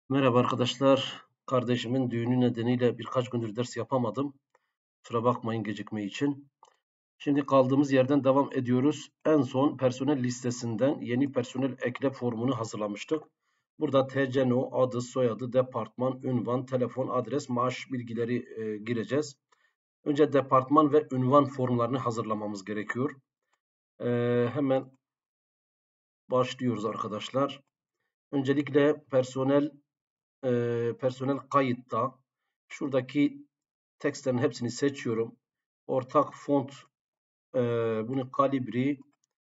Merhaba arkadaşlar. Kardeşimin düğünü nedeniyle birkaç gündür ders yapamadım. Kusura bakmayın gecikme için. Şimdi kaldığımız yerden devam ediyoruz. En son personel listesinden yeni personel ekle formunu hazırlamıştık. Burada TC/No, adı, soyadı, departman, ünvan, telefon, adres, maaş bilgileri gireceğiz. Önce departman ve ünvan formlarını hazırlamamız gerekiyor. Hemen başlıyoruz arkadaşlar. Öncelikle personel kayıtta şuradaki tekstlerin hepsini seçiyorum. Ortak font bunu kalibri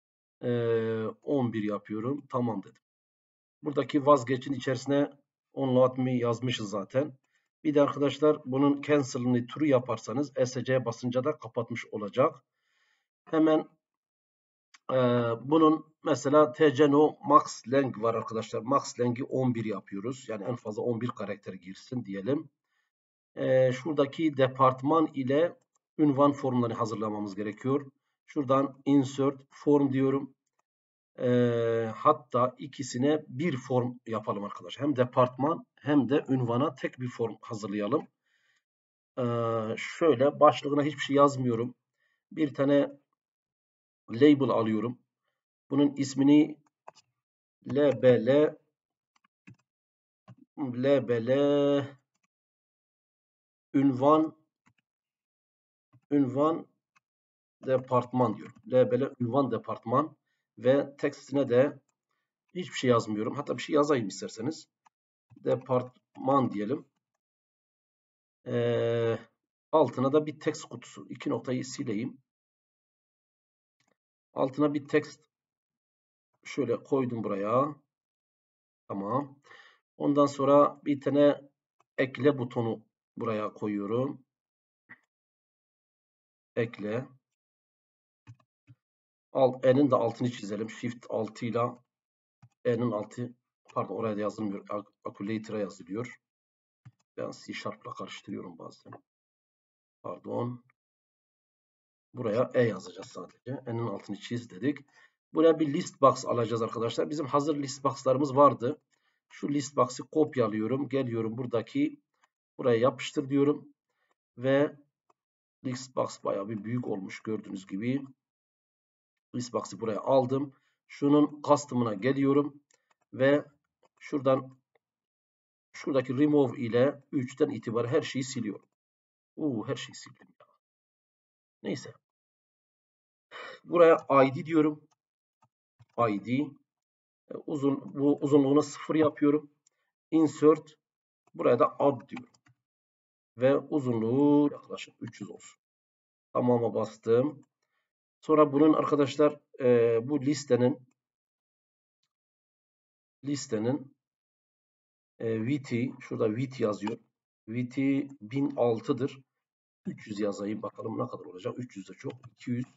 11 yapıyorum. Tamam dedim. Buradaki vazgeçin içerisine onload me yazmışız zaten. Bir de arkadaşlar bunun cancel'ını true yaparsanız ESC basınca da kapatmış olacak. Hemen bunun mesela TCNO max length var arkadaşlar. Max length'i 11 yapıyoruz. Yani en fazla 11 karakter girsin diyelim. Şuradaki departman ile ünvan formlarını hazırlamamız gerekiyor. Şuradan insert form diyorum. Hatta ikisine bir form yapalım arkadaşlar. Hem departman hem de ünvana tek bir form hazırlayalım. Şöyle başlığına hiçbir şey yazmıyorum. Bir tane label alıyorum. Bunun ismini LBL ünvan departman diyorum. LBL ünvan departman ve tekstine de hiçbir şey yazmıyorum. Hatta bir şey yazayım isterseniz. Departman diyelim. Altına da bir text kutusu. İki noktayı sileyim. Altına bir text şöyle koydum buraya. Tamam. Ondan sonra bir tane ekle butonu buraya koyuyorum. Ekle. E'nin de altını çizelim. Shift 6 ile E'nin altı, pardon oraya da yazılmıyor. Calculator'a yazılıyor. Ben C Sharp'la karıştırıyorum bazen. Pardon. Buraya E yazacağız sadece. E'nin altını çiz dedik. Buraya bir list box alacağız arkadaşlar. Bizim hazır list box'larımız vardı. Şu list box'ı kopyalıyorum. Geliyorum buradaki buraya yapıştır diyorum. Ve list box bayağı bir büyük olmuş gördüğünüz gibi. List box'ı buraya aldım. Şunun custom'ına geliyorum. Ve şuradaki remove ile 3'ten itibaren her şeyi siliyorum. Her şeyi sildim ya. Neyse. Buraya ID diyorum. ID. Bu uzunluğuna 0 yapıyorum. Insert. Buraya da add diyorum. Ve uzunluğu yaklaşık 300 olsun. Tamam'a bastım. Sonra bunun arkadaşlar bu listenin VT, şurada VT yazıyor. VT 1006'dır. 300 yazayım bakalım ne kadar olacak. 300 de çok. 200,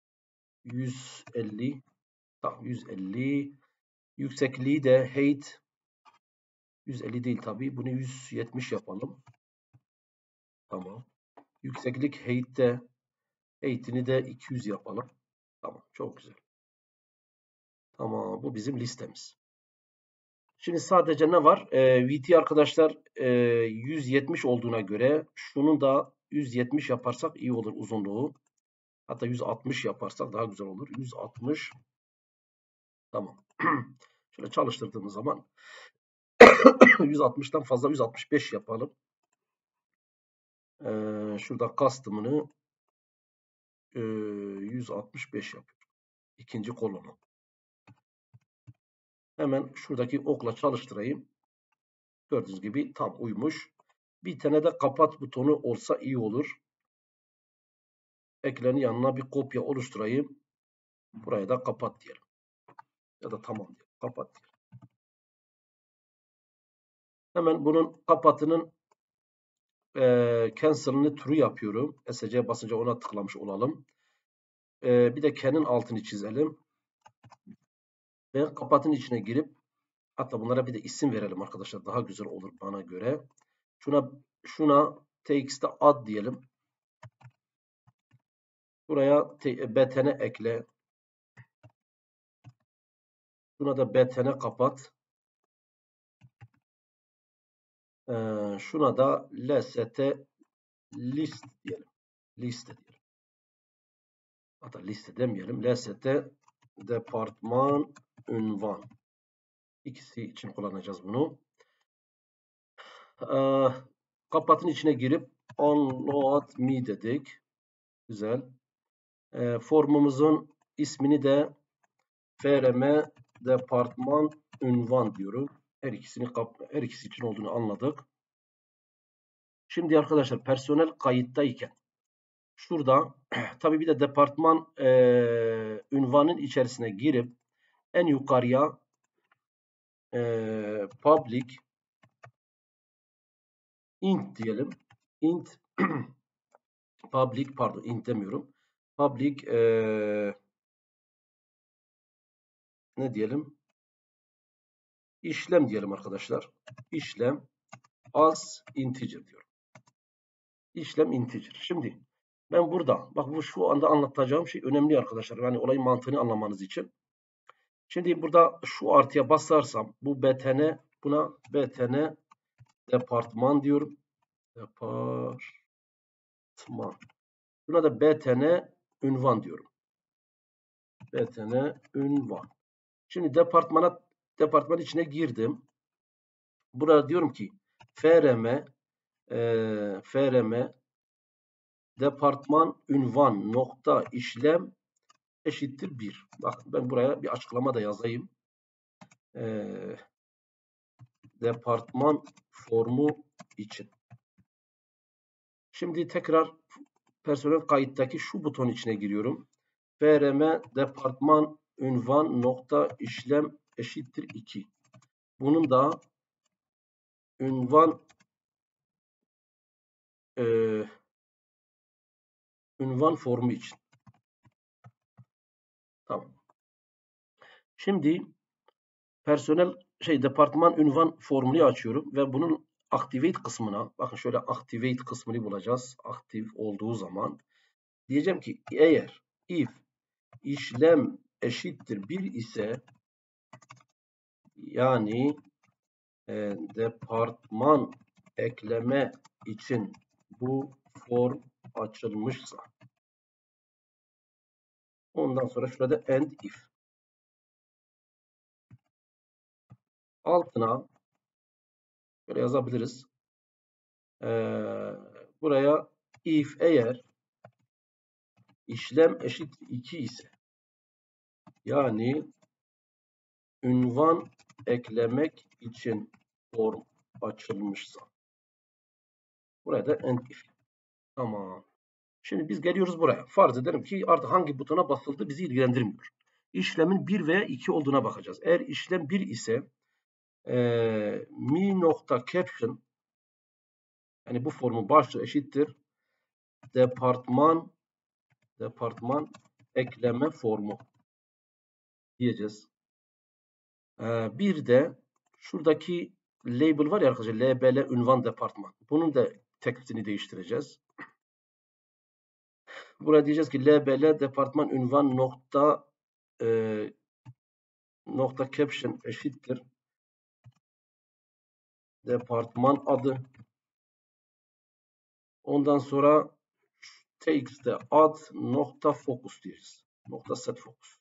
150, tamam 150. Yüksekliği de height 150 değil tabii. Bunu 170 yapalım. Tamam. Yükseklik height'ini de 200 yapalım. Tamam. Çok güzel. Tamam. Bu bizim listemiz. Şimdi sadece ne var? VT arkadaşlar 170 olduğuna göre şunu da 170 yaparsak iyi olur uzunluğu. Hatta 160 yaparsak daha güzel olur. 160. Tamam. Şöyle çalıştırdığımız zaman 160'tan fazla 165 yapalım. Şurada custom'ını 165 yapıyor. İkinci kolonu. Hemen şuradaki okla çalıştırayım. Gördüğünüz gibi tam uymuş. Bir tane de kapat butonu olsa iyi olur. Eklenin yanına bir kopya oluşturayım. Buraya da kapat diyelim. Ya da tamam diyelim. Kapat diyelim. Hemen bunun kapatının cancel'ını true yapıyorum. SC basınca ona tıklamış olalım. Bir de can'in altını çizelim. Ve kapatın içine girip hatta bunlara bir de isim verelim arkadaşlar. Daha güzel olur bana göre. Şuna txt'e add diyelim. Buraya btn'e ekle. Şuna da btn'e kapat. Şuna da lst list diyelim. Liste diyelim. Hatta liste demeyelim. Lst departman ünvan. İkisi için kullanacağız bunu. Kapatın içine girip onload me dedik. Güzel. Formumuzun ismini de frm departman ünvan diyorum. Her ikisi için olduğunu anladık. Şimdi arkadaşlar personel kayıttayken şurada tabii bir de departman ünvanın içerisine girip en yukarıya public int diyelim. Int public int demiyorum. Public ne diyelim? İşlem diyelim arkadaşlar. İşlem as integer diyorum. İşlem integer. Şimdi ben burada bak bu şu anda anlatacağım şey önemli arkadaşlar. Yani olayın mantığını anlamanız için. Şimdi burada şu artıya basarsam bu btn buna btn departman diyorum. Departman. Buna da btn ünvan diyorum. Btn ünvan. Şimdi departman içine girdim. Burada diyorum ki frm departman ünvan nokta işlem eşittir 1. Bak ben buraya bir açıklama da yazayım. Departman formu için. Şimdi tekrar personel kayıttaki şu buton içine giriyorum. frm departman ünvan nokta işlem eşittir 2. Bunun da ünvan formu için. Tamam. Şimdi departman ünvan formunu açıyorum ve bunun activate kısmına bakın şöyle activate kısmını bulacağız. Aktif olduğu zaman diyeceğim ki eğer if işlem eşittir 1 ise yani departman ekleme için bu form açılmışsa ondan sonra şurada end if altına böyle yazabiliriz. Buraya if eğer işlem eşit 2 ise yani ünvan eklemek için form açılmışsa buraya da end if. Tamam. Şimdi biz geliyoruz buraya. Farz edelim ki artık hangi butona basıldı bizi ilgilendirmiyor. İşlemin 1 veya 2 olduğuna bakacağız. Eğer işlem 1 ise mi.caption yani bu formun başlığı eşittir departman ekleme formu diyeceğiz. Bir de şuradaki label var ya arkadaşlar LBL ünvan departman. Bunun da tekstini değiştireceğiz. Buraya diyeceğiz ki LBL departman ünvan nokta caption eşittir departman adı. Ondan sonra text'te ad nokta focus diyeceğiz. Nokta set focus.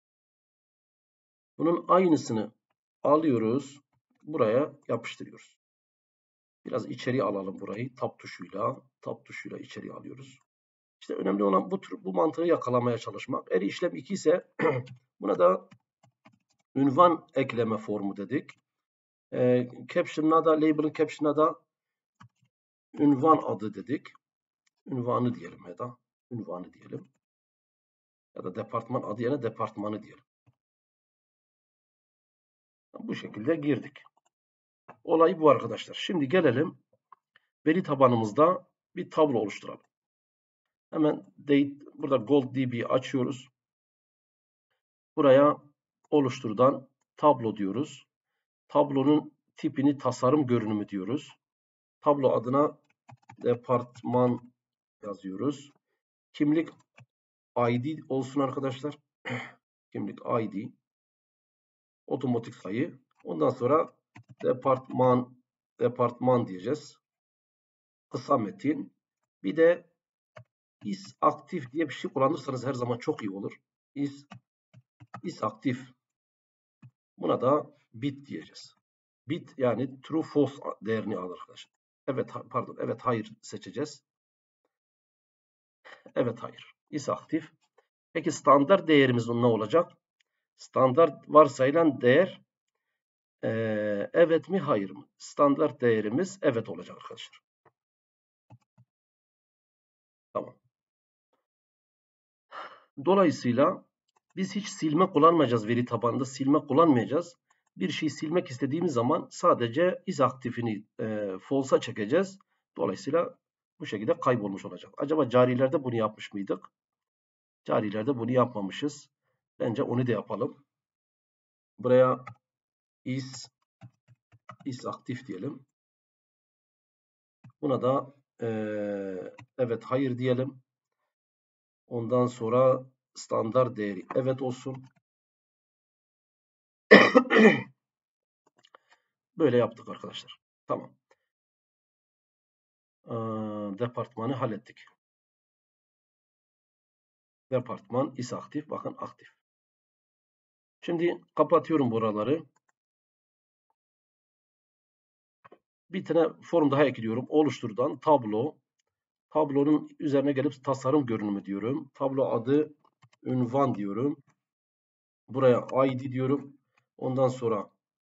Bunun aynısını alıyoruz. Buraya yapıştırıyoruz. Biraz içeri alalım burayı. Tab tuşuyla içeri alıyoruz. İşte önemli olan bu mantığı yakalamaya çalışmak. Eğer işlem 2 ise buna da ünvan ekleme formu dedik. Caption'ına da label'ın caption'ına da ünvan adı dedik. Ünvanı diyelim ya da ünvanı diyelim. Ya da departman adı yerine departmanı diyelim. Bu şekilde girdik. Olay bu arkadaşlar. Şimdi gelelim veri tabanımızda bir tablo oluşturalım. Hemen burada GoldDB'yi açıyoruz. Buraya oluşturdan tablo diyoruz. Tablonun tipini tasarım görünümü diyoruz. Tablo adına departman yazıyoruz. Kimlik ID olsun arkadaşlar. Kimlik ID. Otomatik sayı. Ondan sonra departman departman diyeceğiz. Kısa metin. Bir de is aktif diye bir şey kullanırsanız her zaman çok iyi olur. Is aktif. Buna da bit diyeceğiz. Bit yani true false değerini alır arkadaşlar. Evet pardon. Evet hayır seçeceğiz. Evet hayır. Is aktif. Peki standart değerimiz ne olacak? Standart varsayılan değer evet mi hayır mı? Standart değerimiz evet olacak arkadaşlar. Tamam. Dolayısıyla biz hiç silme kullanmayacağız veri tabanında. Silme kullanmayacağız. Bir şeyi silmek istediğimiz zaman sadece is aktifini false'a çekeceğiz. Dolayısıyla bu şekilde kaybolmuş olacak. Acaba carilerde bunu yapmış mıydık? Carilerde bunu yapmamışız. Bence onu da yapalım. Buraya is aktif diyelim. Buna da evet hayır diyelim. Ondan sonra standart değeri evet olsun. Böyle yaptık arkadaşlar. Tamam. Departmanı hallettik. Departman is aktif. Bakın aktif. Şimdi kapatıyorum buraları. Bir tane form daha ekliyorum. Oluşturdan tablo. Tablonun üzerine gelip tasarım görünümü diyorum. Tablo adı ünvan diyorum. Buraya ID diyorum. Ondan sonra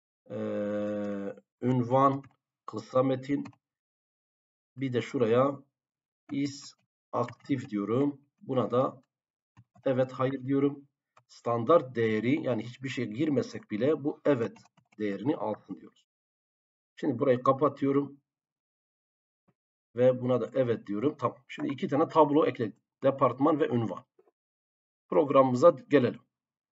ünvan kısa metin. Bir de şuraya is aktif diyorum. Buna da evet hayır diyorum. Standart değeri yani hiçbir şey girmesek bile bu evet değerini alsın diyoruz. Şimdi burayı kapatıyorum. Ve buna da evet diyorum. Tamam. Şimdi iki tane tablo ekledik. Departman ve ünvan. Programımıza gelelim.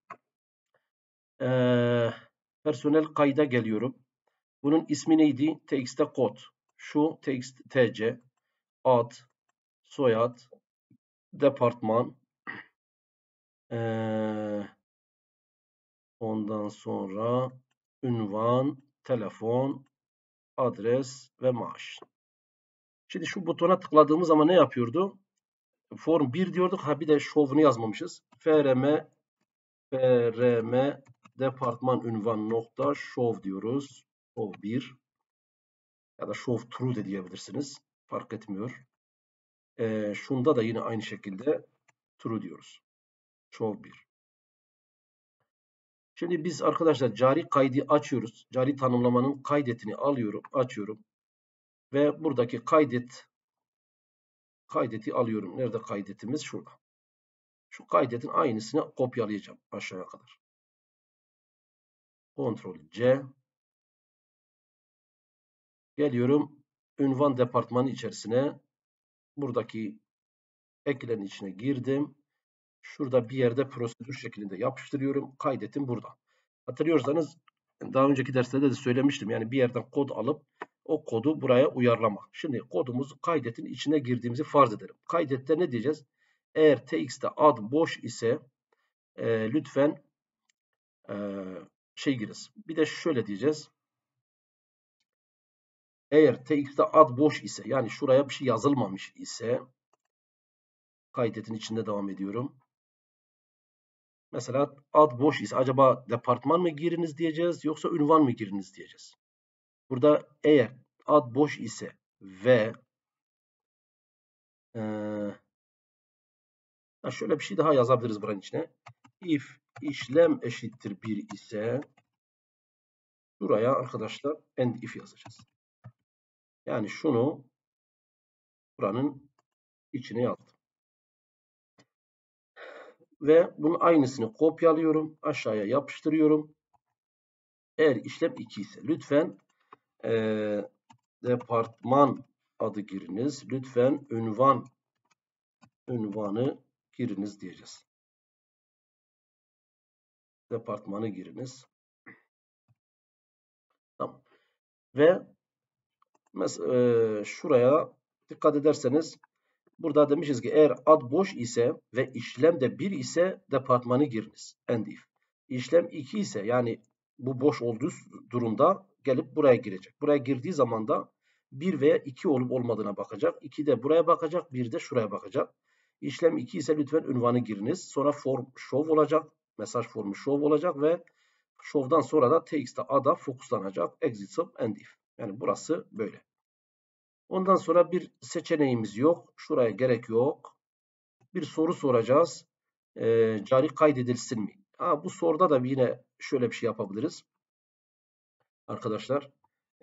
Personel kayda geliyorum. Bunun ismi neydi? TXT kod. Şu TC, ad, soyad, departman, ondan sonra ünvan, telefon, adres ve maaş. Şimdi şu butona tıkladığımız zaman ne yapıyordu? Form 1 diyorduk. Ha bir de şovunu yazmamışız. FRM departman ünvan nokta show diyoruz. Show 1 ya da show true de diyebilirsiniz. Fark etmiyor. Şunda da yine aynı şekilde true diyoruz. Show 1. Şimdi biz arkadaşlar cari kaydı açıyoruz. Cari tanımlamanın kaydetini alıyorum, açıyorum. Ve buradaki kaydeti alıyorum. Nerede kaydetimiz? Şurada. Şu kaydetin aynısını kopyalayacağım aşağıya kadar. Ctrl C. Geliyorum ünvan departmanı içerisine. Buradaki eklerin içine girdim. Şurada bir yerde prosedür şeklinde yapıştırıyorum. Kaydetim burada. Hatırlıyorsanız daha önceki derslerde de söylemiştim. Yani bir yerden kod alıp o kodu buraya uyarlamak. Şimdi kodumuzu kaydetin içine girdiğimizi farz edelim. Kaydette ne diyeceğiz? Eğer txt'te ad boş ise lütfen giriniz. Bir de şöyle diyeceğiz. Eğer txt'te ad boş ise yani şuraya bir şey yazılmamış ise kaydetin içinde devam ediyorum. Mesela ad boş ise acaba departman mı giriniz diyeceğiz yoksa ünvan mı giriniz diyeceğiz. Burada eğer ad boş ise ve şöyle bir şey daha yazabiliriz buranın içine. If işlem eşittir 1 ise buraya arkadaşlar end if yazacağız. Yani şunu buranın içine yazdım. Ve bunun aynısını kopyalıyorum. Aşağıya yapıştırıyorum. Eğer işlem 2 ise lütfen departman adı giriniz. Lütfen ünvanı giriniz diyeceğiz. Departmanı giriniz. Tamam. Ve mesela şuraya dikkat ederseniz burada demişiz ki eğer ad boş ise ve işlem de 1 ise departmanı giriniz. End if. İşlem 2 ise yani bu boş olduğu durumda gelip buraya girecek. Buraya girdiği zaman da 1 veya 2 olup olmadığına bakacak. 2 de buraya bakacak. 1 de şuraya bakacak. İşlem 2 ise lütfen ünvanı giriniz. Sonra form show olacak. Mesaj formu show olacak ve show'dan sonra da txt'e ada fokuslanacak. Exit sub and if. Yani burası böyle. Ondan sonra bir seçeneğimiz yok. Şuraya gerek yok. Bir soru soracağız. Cari kaydedilsin mi? Bu soruda da yine şöyle bir şey yapabiliriz. Arkadaşlar.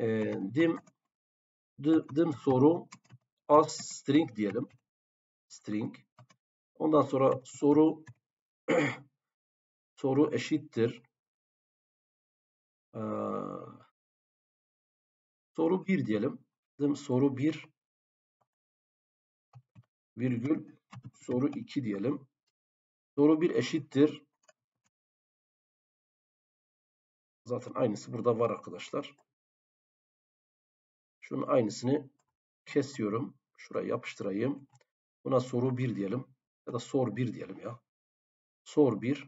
Dim soru as string diyelim. String. Ondan sonra soru eşittir. Soru 1 diyelim. Dim soru 1 virgül soru 2 diyelim. Soru 1 eşittir. Zaten aynısı burada var arkadaşlar. Şunun aynısını kesiyorum. Şuraya yapıştırayım. Buna soru 1 diyelim. Ya da sor 1 diyelim ya. Sor 1.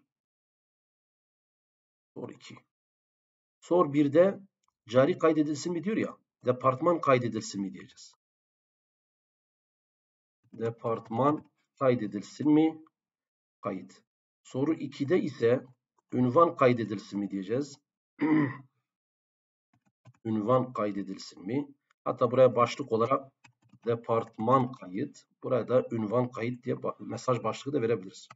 Sor 2. Sor 1'de cari kaydedilsin mi diyor ya. Departman kaydedilsin mi diyeceğiz. Departman kaydedilsin mi? Kayıt. Soru 2'de ise ünvan kaydedilsin mi diyeceğiz. Ünvan kaydedilsin mi? Hatta buraya başlık olarak departman kayıt. Buraya da ünvan kayıt diye mesaj başlığı da verebiliriz.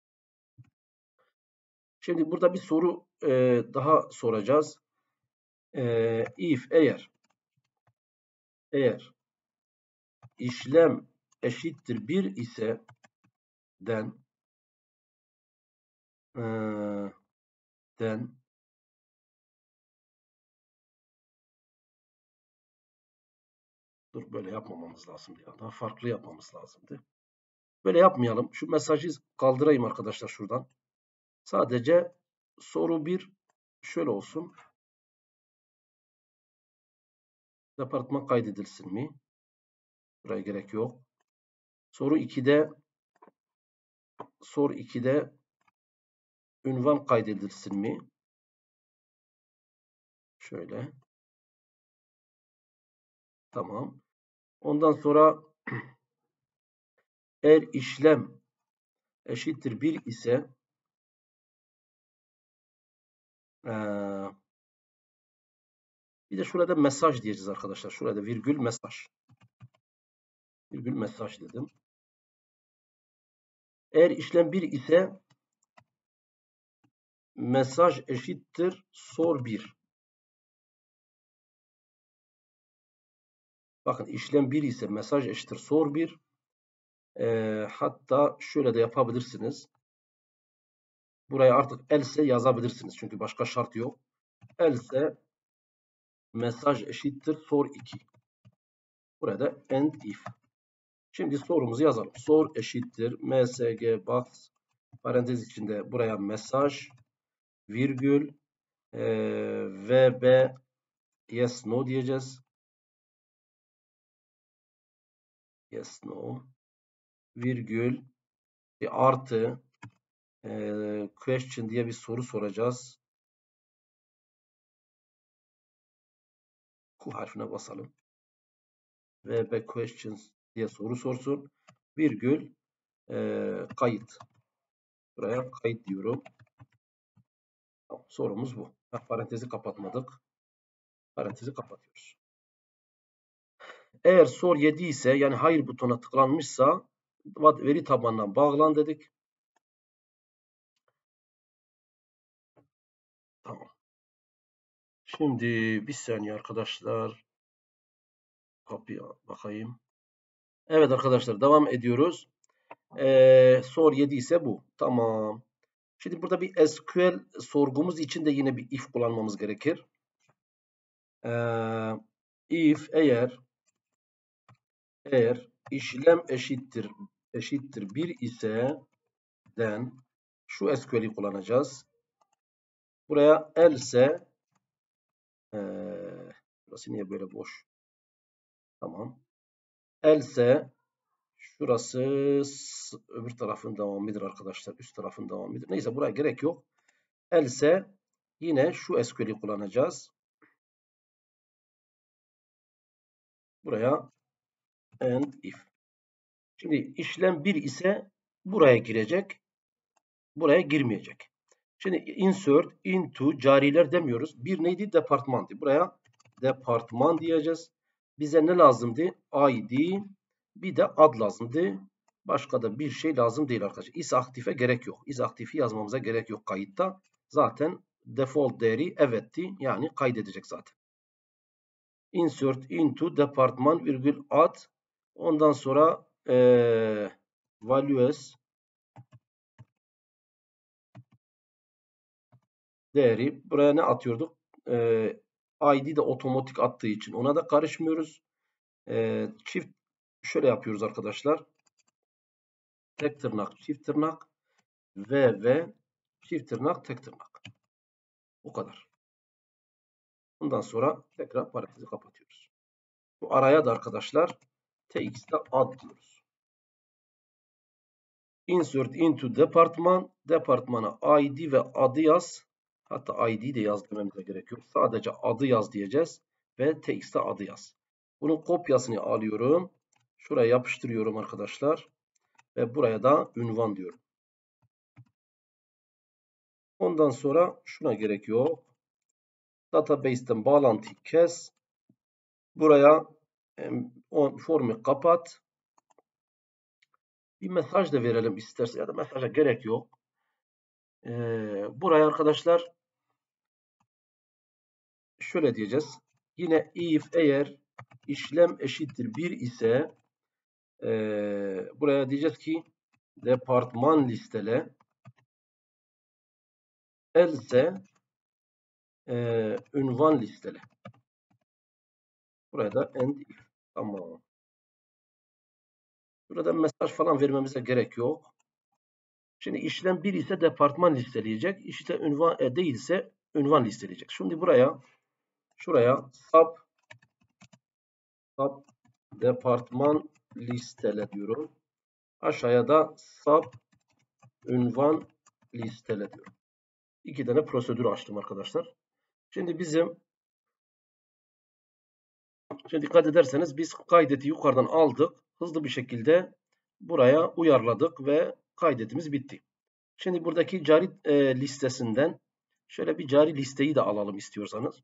Şimdi burada bir soru daha soracağız. If eğer işlem eşittir 1 ise dur böyle yapmamamız lazım ya. Daha farklı yapmamız lazımdı. Böyle yapmayalım. Şu mesajı kaldırayım arkadaşlar şuradan. Sadece soru 1 şöyle olsun. Departman kaydedilsin mi? Buraya gerek yok. Soru 2'de ünvan kaydedilsin mi? Şöyle. Tamam. Ondan sonra eğer işlem eşittir 1 ise bir de şurada mesaj diyeceğiz arkadaşlar. Şurada virgül mesaj. Virgül mesaj dedim. Eğer işlem 1 ise mesaj eşittir sor 1. Bakın işlem 1 ise mesaj eşittir sor 1. Hatta şöyle de yapabilirsiniz. Buraya artık else yazabilirsiniz. Çünkü başka şart yok. Else mesaj eşittir sor 2. Burada end if. Şimdi sorumuzu yazalım. Sor eşittir msg box parantez içinde buraya mesaj virgül vb yes no diyeceğiz. Yes no virgül artı question diye bir soru soracağız. Q harfine basalım. VB questions diye soru sorsun. Virgül kayıt. Buraya kayıt diyorum. Tamam, sorumuz bu. Parantezi kapatmadık. Parantezi kapatıyoruz. Eğer sor 7 ise yani hayır butonuna tıklanmışsa veri tabanına bağlan dedik. Tamam. Şimdi bir saniye arkadaşlar. Kapıya bakayım. Evet arkadaşlar devam ediyoruz. Sor 7 ise bu. Tamam. Şimdi burada bir SQL sorgumuz için de yine bir if kullanmamız gerekir. If eğer işlem eşittir 1 ise then şu SQL'i kullanacağız. Buraya else burası niye böyle boş? Tamam. Else şurası öbür tarafın devamıdır arkadaşlar. Üst tarafın devamıdır. Neyse buraya gerek yok. Else yine şu SQL'i kullanacağız. Buraya and if. Şimdi işlem 1 ise buraya girecek. Buraya girmeyecek. Şimdi insert into cariler demiyoruz. Bir neydi? Departmandı. Buraya departman diyeceğiz. Bize ne lazımdı? ID. Bir de ad lazımdı. Başka da bir şey lazım değil arkadaşlar. Is aktife gerek yok. Is aktifi yazmamıza gerek yok kayıtta. Zaten default değeri evetti. Yani kaydedecek zaten. Insert into departman virgül ad. Ondan sonra values değeri. Buraya ne atıyorduk? ID de otomatik attığı için ona da karışmıyoruz. Çift şöyle yapıyoruz arkadaşlar. Tek tırnak, çift tırnak ve çift tırnak, tek tırnak. Bu kadar. Bundan sonra tekrar parantezi kapatıyoruz. Bu araya da arkadaşlar tx'te ad diyoruz. Insert into departman. Departmana ID ve adı yaz. Hatta ID de yaz dememize gerek yok. Sadece adı yaz diyeceğiz. Ve tx'te adı yaz. Bunun kopyasını alıyorum. Şuraya yapıştırıyorum arkadaşlar. Ve buraya da ünvan diyorum. Ondan sonra şuna gerek yok. Database'ten bağlantıyı kes. Buraya formu kapat. Bir mesaj da verelim isterse ya da mesaja gerek yok. Buraya arkadaşlar şöyle diyeceğiz. Yine if eğer işlem eşittir 1 ise buraya diyeceğiz ki departman listele else ünvan listele. Buraya da end if. Tamam. Burada mesaj falan vermemize gerek yok. Şimdi işlem 1 ise departman listeleyecek. İşte ünvan değilse ünvan listeleyecek. Şimdi şuraya sub departman listele diyorum. Aşağıya da sub ünvan listele diyorum. İki tane prosedür açtım arkadaşlar. Şimdi dikkat ederseniz biz kaydeti yukarıdan aldık. Hızlı bir şekilde buraya uyarladık ve kaydetimiz bitti. Şimdi buradaki cari listesinden şöyle bir cari listeyi de alalım istiyorsanız.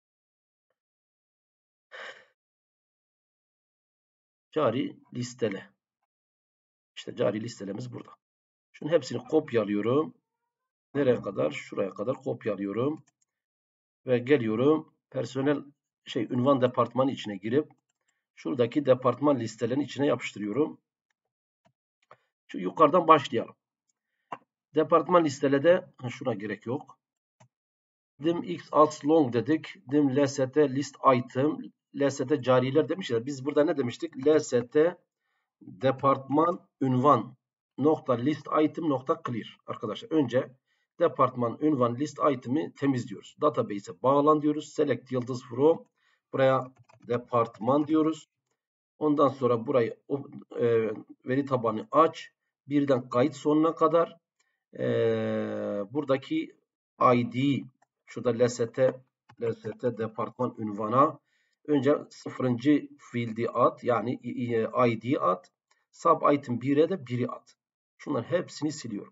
Cari listele. İşte cari listelemiz burada. Şunun hepsini kopyalıyorum. Nereye kadar? Şuraya kadar kopyalıyorum. Ve geliyorum. Personel ünvan departmanı içine girip şuradaki departman listelerin içine yapıştırıyorum. Şu yukarıdan başlayalım. Departman listelede şuna gerek yok. Dim x alt long dedik. Dim lst list item. Lst cariler demiş ya. Biz burada ne demiştik? Lst departman ünvan nokta list item nokta clear. Arkadaşlar önce departman ünvan list item'i temizliyoruz. Database'e bağlan diyoruz. Select yıldız from. Buraya departman diyoruz. Ondan sonra burayı veri tabanı aç. Birden kayıt sonuna kadar buradaki ID şurada lst departman ünvana önce 0. field'i at yani ID at. Sub item 1'e de 1'i at. Şunların hepsini siliyorum.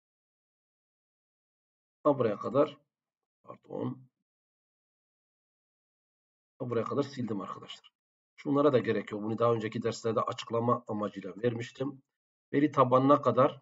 Buraya kadar buraya kadar sildim arkadaşlar. Şunlara da gerek yok. Bunu daha önceki derslerde açıklama amacıyla vermiştim. Veri tabanına kadar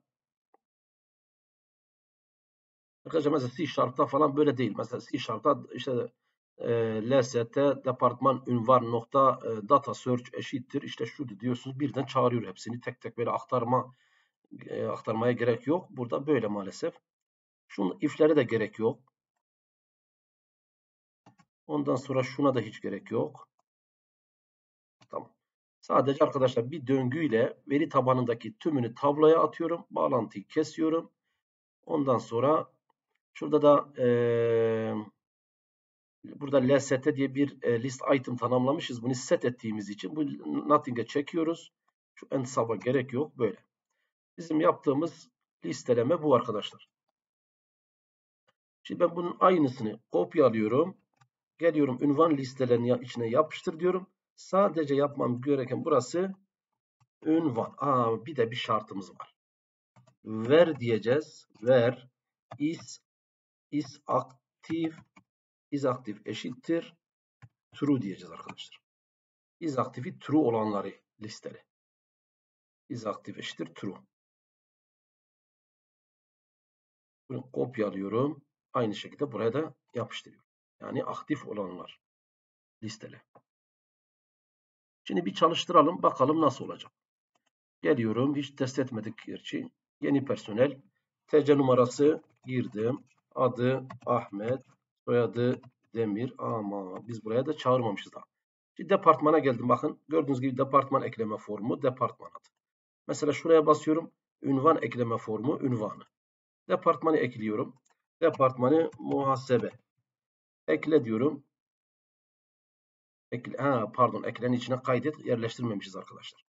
arkadaşlar mesela C# falan böyle değil. Mesela C# işte lst departman ünvan nokta data search eşittir. İşte şuydu diyorsunuz. Birden çağırıyor hepsini. Tek tek böyle aktarmaya gerek yok. Burada böyle maalesef. Şunun if'lere de gerek yok. Ondan sonra şuna da hiç gerek yok. Tamam. Sadece arkadaşlar bir döngüyle veri tabanındaki tümünü tabloya atıyorum. Bağlantıyı kesiyorum. Ondan sonra şurada da burada lst diye bir list item tanımlamışız. Bunu set ettiğimiz için bu nothing'e çekiyoruz. Şu end sub'a gerek yok. Böyle. Bizim yaptığımız listeleme bu arkadaşlar. Şimdi ben bunun aynısını kopyalıyorum. Geliyorum ünvan listelerinin içine yapıştır diyorum. Sadece yapmam gereken burası ünvan. Bir de bir şartımız var. Where diyeceğiz. Where is aktif eşittir true diyeceğiz arkadaşlar. Is aktifi true olanları listele. Is aktif eşittir true. Bunu kopyalıyorum. Aynı şekilde buraya da yapıştırıyorum. Yani aktif olanlar listele. Şimdi bir çalıştıralım. Bakalım nasıl olacak. Geliyorum. Hiç test etmedik gerçi. Yeni personel. TC numarası girdim. Adı Ahmet. Soyadı Demir. Ama biz buraya da çağırmamışız daha. Şimdi departmana geldim. Bakın gördüğünüz gibi departman ekleme formu departman adı. Mesela şuraya basıyorum. Ünvan ekleme formu ünvanı. Departmanı ekliyorum. Departmanı muhasebe. Ekle diyorum. Eklenin içine kaydet yerleştirmemişiz arkadaşlar.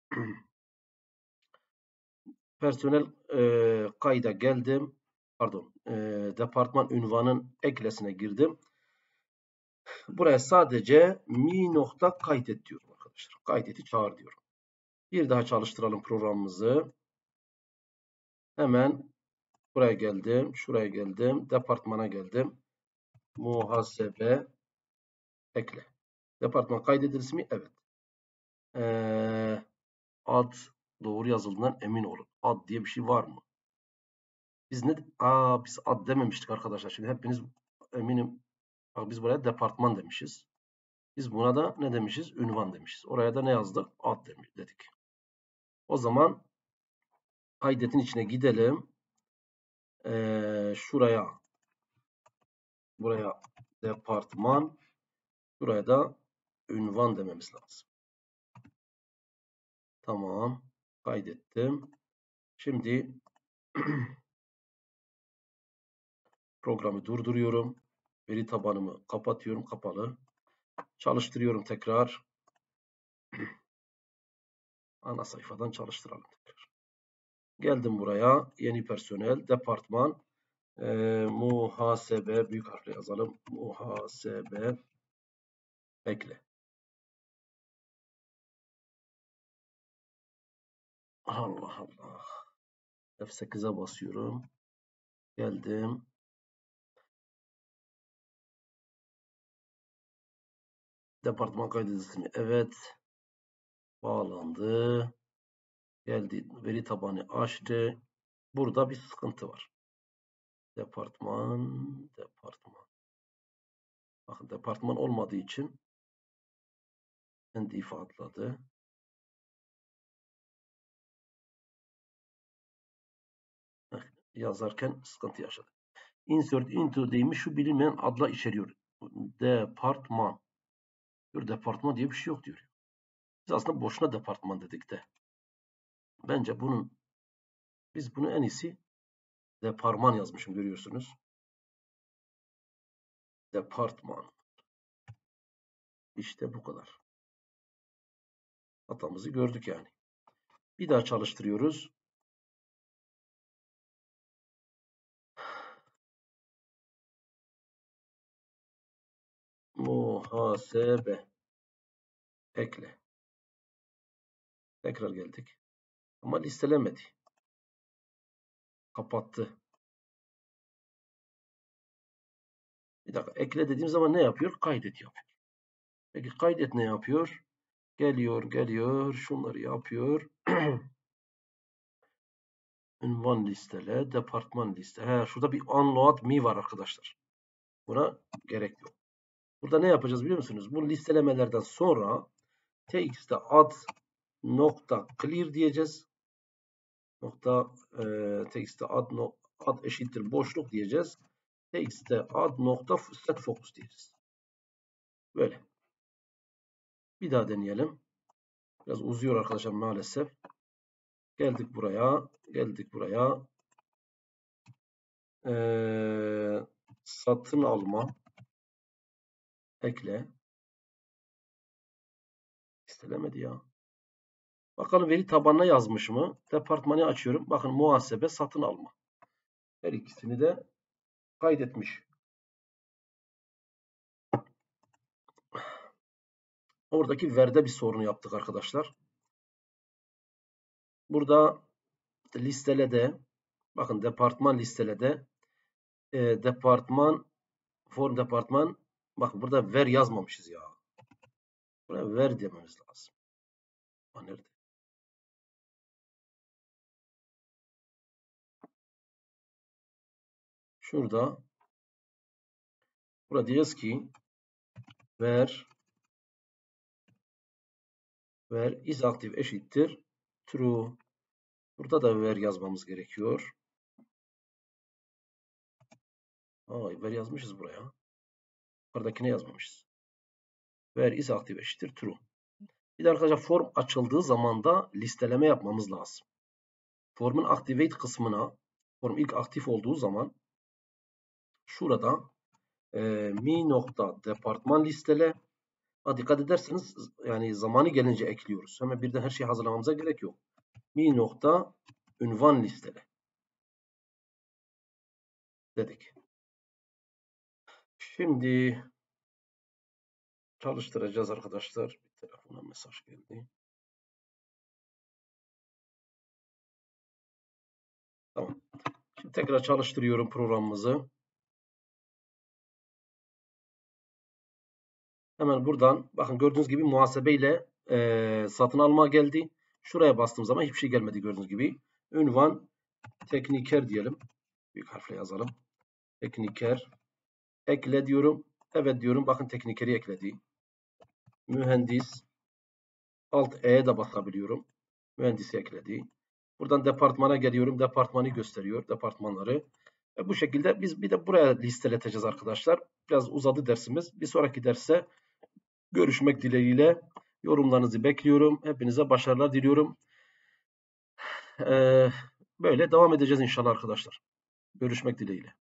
Personel kayda geldim. Departman ünvanın eklesine girdim. Buraya sadece mi nokta kaydet diyorum arkadaşlar. Kaydeti çağır diyorum. Bir daha çalıştıralım programımızı. Hemen buraya geldim. Şuraya geldim. Departmana geldim. Muhasebe ekle. Departman kaydedilsin mi? Evet. Ad doğru yazıldığından emin olun. Ad diye bir şey var mı? Biz ad dememiştik arkadaşlar. Şimdi hepiniz eminim. Bak biz buraya departman demişiz. Biz buna da ne demişiz? Ünvan demişiz. Oraya da ne yazdık? Ad dedik. O zaman kaydetin içine gidelim. Buraya departman, buraya da ünvan dememiz lazım. Tamam. Kaydettim. Şimdi programı durduruyorum. Veri tabanımı kapatıyorum. Kapalı. Çalıştırıyorum tekrar. Ana sayfadan çalıştıralım tekrar. Geldim buraya. Yeni personel, departman, muhasebe, büyük harfle yazalım. Muhasebe, ekle. Allah Allah. F8'e basıyorum. Geldim. Departman kaydedilsin mi? Evet. Bağlandı. Geldi. Veri tabanı açtı. Burada bir sıkıntı var. Departman. Bakın departman olmadığı için kendi ifadeladı. Yazarken sıkıntı yaşadı. Insert into deyimi şu bilinmeyen adla içeriyor. Departman. Diyor departman diye bir şey yok diyor. Biz aslında boşuna departman dedik de. Bence biz bunu en iyisi departman yazmışım görüyorsunuz. Departman. İşte bu kadar. Hatamızı gördük yani. Bir daha çalıştırıyoruz. Muhasebe. Ekle. Tekrar geldik. Ama listelemedi. Kapattı. Bir dakika. Ekle dediğim zaman ne yapıyor? Kaydet yapıyor. Peki kaydet ne yapıyor? Geliyor. Şunları yapıyor. Ünvan listele. Departman liste. Şurada bir unload me var arkadaşlar. Buna gerek yok. Burada ne yapacağız biliyor musunuz? Bu listelemelerden sonra txt'te ad nokta clear diyeceğiz. Txt'te ad eşittir boşluk diyeceğiz. Txt'te ad nokta set focus diyeceğiz. Böyle. Bir daha deneyelim. Biraz uzuyor arkadaşlar maalesef. Geldik buraya. Satın alma. Ekle. İstelemedi ya. Bakalım veri tabanına yazmış mı? Departmanı açıyorum. Bakın muhasebe satın alma. Her ikisini de kaydetmiş. Oradaki verde bir sorun yaptık arkadaşlar. Burada listelede, bakın departman listelede departman, form departman, bakın burada ver yazmamışız ya. Buraya ver dememiz lazım. Nerede? Şurada. Burada diyeceğiz ki ver is aktif eşittir true. Burada da ver yazmamız gerekiyor. Ver yazmışız buraya. Yukarıdakine yazmamışız. Ver is aktif eşittir true. Bir de arkadaşlar form açıldığı zaman da listeleme yapmamız lazım. Formun activate kısmına, form ilk aktif olduğu zaman şurada mi nokta departman listele. Dikkat ederseniz yani zamanı gelince ekliyoruz. Hemen birden her şeyi hazırlamamıza gerek yok. Mi nokta ünvan listele dedik. Şimdi çalıştıracağız arkadaşlar. Bir telefona mesaj geldi. Tamam. Şimdi tekrar çalıştırıyorum programımızı. Hemen buradan bakın gördüğünüz gibi muhasebe ile satın alma geldi. Şuraya bastığım zaman hiçbir şey gelmedi gördüğünüz gibi. Ünvan tekniker diyelim. Büyük harfle yazalım. Tekniker. Ekle diyorum. Evet diyorum. Bakın teknikeri ekledi. Mühendis. Alt E'ye de basabiliyorum. Mühendisi ekledi. Buradan departmana geliyorum. Departmanı gösteriyor. Departmanları. Bu şekilde biz bir de buraya listeleteceğiz arkadaşlar. Biraz uzadı dersimiz. Bir sonraki derste görüşmek dileğiyle. Yorumlarınızı bekliyorum. Hepinize başarılar diliyorum. Böyle devam edeceğiz inşallah arkadaşlar. Görüşmek dileğiyle.